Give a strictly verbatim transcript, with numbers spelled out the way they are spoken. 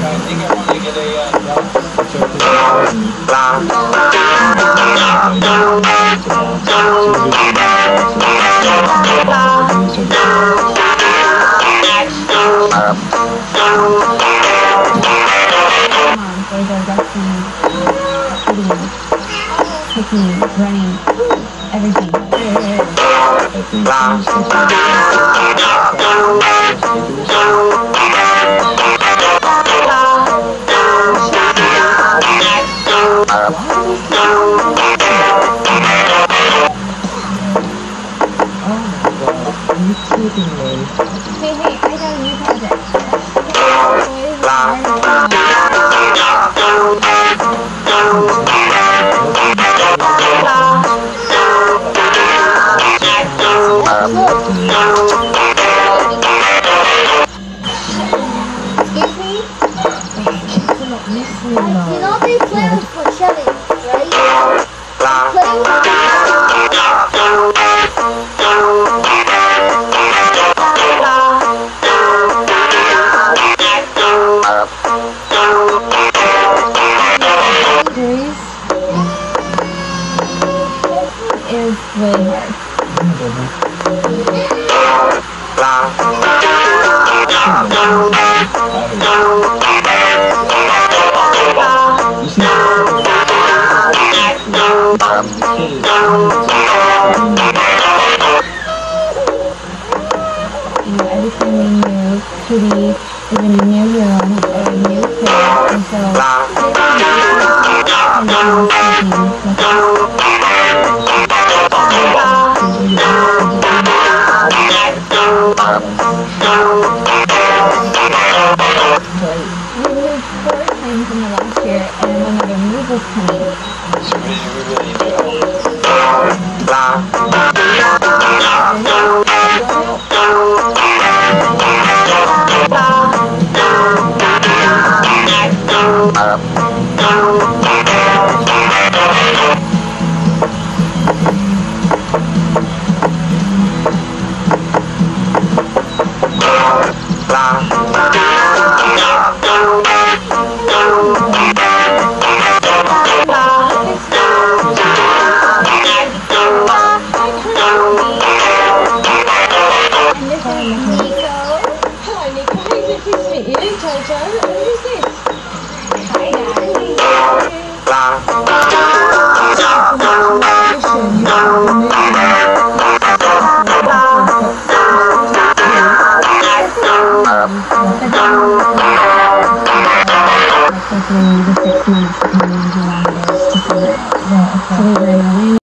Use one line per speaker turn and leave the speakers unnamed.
I think I want to get a uh,
Mom, there's a wrestling video, cooking, running, everything. Hey, hey, I got a new project. Excuse me? You know they play for Shelly, right? Injuries is really hard. You know, every time we knew Kitty is a new hero or a new kid, and so we moved four times in the last year, and another move was coming.
It's really, really good. The six months, and then July is to see it. So we were in